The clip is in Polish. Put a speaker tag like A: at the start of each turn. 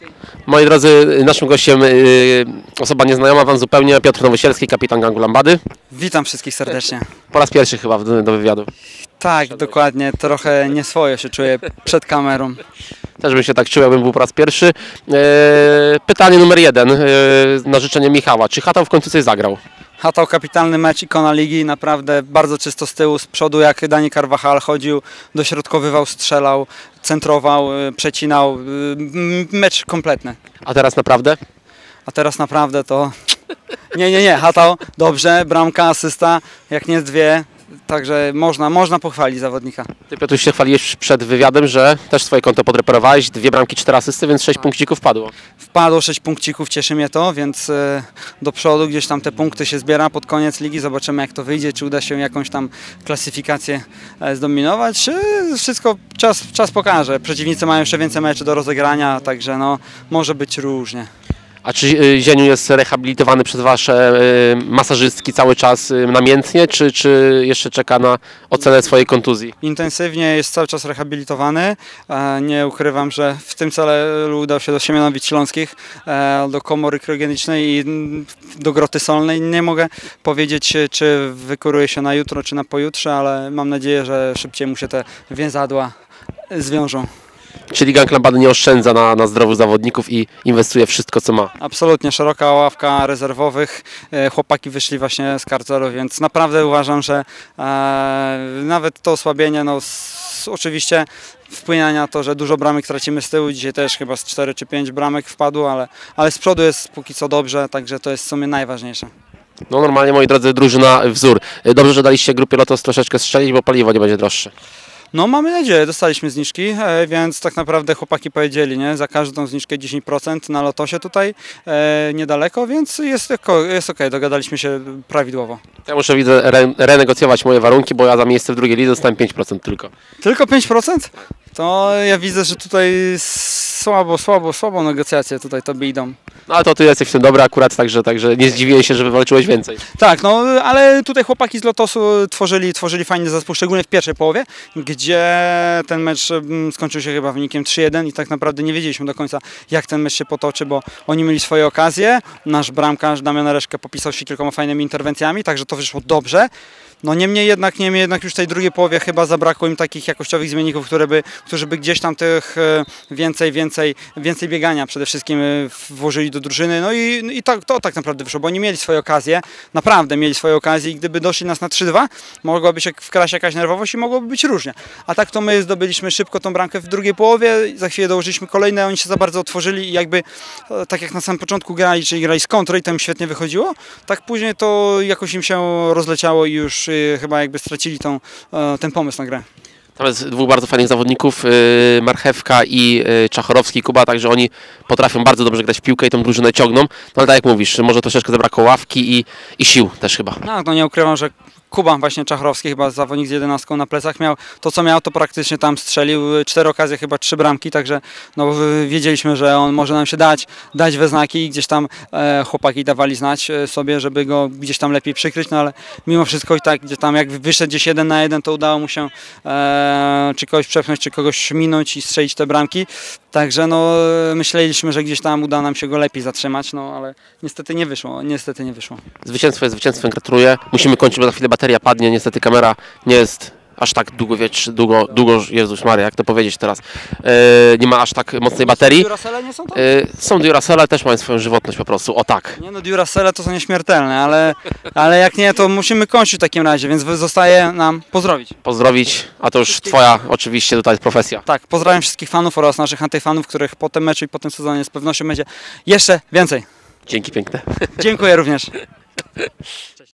A: Moi drodzy, naszym gościem osoba nieznajoma Wam zupełnie, Piotr Nowosielski, kapitan gangu Lambady.
B: Witam wszystkich serdecznie.
A: Po raz pierwszy chyba do wywiadu.
B: Tak, dokładnie. Trochę nieswojo się czuję przed kamerą.
A: Też bym się tak czuł, jakbym był po raz pierwszy. Pytanie numer 1 na życzenie Michała. Czy Hatał w końcu coś zagrał?
B: Hatał kapitalny mecz, ikona ligi, naprawdę bardzo czysto z tyłu, z przodu jak Dani Carvajal chodził, dośrodkowywał, strzelał, centrował, przecinał, mecz kompletny.
A: A teraz naprawdę?
B: A teraz naprawdę to... Nie, Hatał, dobrze, bramka, asysta, jak nie dwie, także można pochwalić zawodnika.
A: Ty, Piotr, się chwaliłeś przed wywiadem, że też swoje konto podreperowałeś, 2 bramki, 4 asysty, więc 6 punkcików wpadło.
B: Wpadło 6 punkcików, cieszy mnie to, więc do przodu gdzieś tam te punkty się zbiera pod koniec ligi. Zobaczymy jak to wyjdzie, czy uda się jakąś tam klasyfikację zdominować. Wszystko czas pokaże. Przeciwnicy mają jeszcze więcej meczy do rozegrania, także no, może być różnie.
A: A czy Zieniu jest rehabilitowany przez Wasze masażystki cały czas namiętnie, czy jeszcze czeka na ocenę swojej kontuzji?
B: Intensywnie jest cały czas rehabilitowany. Nie ukrywam, że w tym celu udał się do Siemianowic Śląskich, do komory kryogenicznej i do Groty Solnej. Nie mogę powiedzieć, czy wykuruje się na jutro, czy na pojutrze, ale mam nadzieję, że szybciej mu się te więzadła zwiążą.
A: Czyli gang Lambady nie oszczędza na zdrowych zawodników i inwestuje wszystko, co ma.
B: Absolutnie, szeroka ławka rezerwowych. Chłopaki wyszli właśnie z karceru, więc naprawdę uważam, że nawet to osłabienie, no, oczywiście wpłynie na to, że dużo bramek tracimy z tyłu. Dzisiaj też chyba z 4 czy 5 bramek wpadło, ale z przodu jest póki co dobrze, także to jest w sumie najważniejsze.
A: No normalnie, moi drodzy, drużyna wzór. Dobrze, że daliście grupie Lotos troszeczkę strzelić, bo paliwo nie będzie droższe.
B: No mamy nadzieję, dostaliśmy zniżki, więc tak naprawdę chłopaki powiedzieli, nie? Za każdą zniżkę 10% na Lotosie tutaj niedaleko, więc jest okej, dogadaliśmy się prawidłowo.
A: Ja muszę, widzę, renegocjować moje warunki, bo ja za miejsce w drugiej lidze dostałem 5% tylko.
B: Tylko 5%? To ja widzę, że tutaj słabo negocjacje tutaj tobie idą.
A: No ale to ty jesteś w tym dobry akurat, także nie zdziwiłem się, że wywalczyłeś więcej.
B: Tak, no ale tutaj chłopaki z Lotosu tworzyli fajny zespół, szczególnie w pierwszej połowie, gdzie ten mecz skończył się chyba wynikiem 3-1 i tak naprawdę nie wiedzieliśmy do końca, jak ten mecz się potoczy, bo oni mieli swoje okazje, nasz bramkarz Damian Reszkę popisał się kilkoma fajnymi interwencjami, także to wyszło dobrze. No niemniej jednak już w tej drugiej połowie chyba zabrakło im takich jakościowych zmienników, którzy by gdzieś tam tych więcej biegania przede wszystkim włożyli do drużyny. No i to tak naprawdę wyszło, bo oni mieli swoje okazje, naprawdę mieli swoje okazje i gdyby doszli nas na 3-2, mogłaby się wkraść jakaś nerwowość i mogłoby być różnie. A tak to my zdobyliśmy szybko tą bramkę w drugiej połowie, za chwilę dołożyliśmy kolejne, oni się za bardzo otworzyli i jakby tak jak na samym początku grali, czyli grali z kontry i to im świetnie wychodziło, tak później to jakoś im się rozleciało i już chyba jakby stracili ten pomysł na grę.
A: Tam jest 2 bardzo fajnych zawodników, Marchewka i Czachorowski, Kuba, także oni potrafią bardzo dobrze grać w piłkę i tą drużynę ciągną. No ale tak jak mówisz, może troszeczkę zabrakło ławki i sił też chyba.
B: No nie ukrywam, że Kuba właśnie Czachorowski, chyba zawodnik z 11 na plecach, miał to co miał, to praktycznie tam strzelił, 4 okazje, chyba 3 bramki, także no, wiedzieliśmy, że on może nam się dać we znaki i gdzieś tam chłopaki dawali znać sobie, żeby go gdzieś tam lepiej przykryć, no ale mimo wszystko i tak, gdzie tam jak wyszedł gdzieś 1 na 1, to udało mu się czy kogoś przepchnąć, czy kogoś minąć i strzelić te bramki, także no myśleliśmy, że gdzieś tam uda nam się go lepiej zatrzymać, no ale niestety nie wyszło.
A: Zwycięstwo jest zwycięstwem, gratuluję. Musimy kończyć, bo za chwilę bateria padnie, niestety kamera nie jest aż tak długo, Jezus Maria, jak to powiedzieć teraz, nie ma aż tak mocnej baterii.
B: Duracelle nie są tam?
A: Są Duracelle, też mają swoją żywotność po prostu, o tak.
B: Nie no, Duracelle to są nieśmiertelne, ale jak nie, to musimy kończyć w takim razie, więc zostaje nam pozdrowić.
A: A to już twoja oczywiście tutaj profesja.
B: Tak, pozdrawiam wszystkich fanów oraz naszych antyfanów, których po tym meczu i po tym sezonie z pewnością będzie jeszcze więcej.
A: Dzięki piękne.
B: Dziękuję również.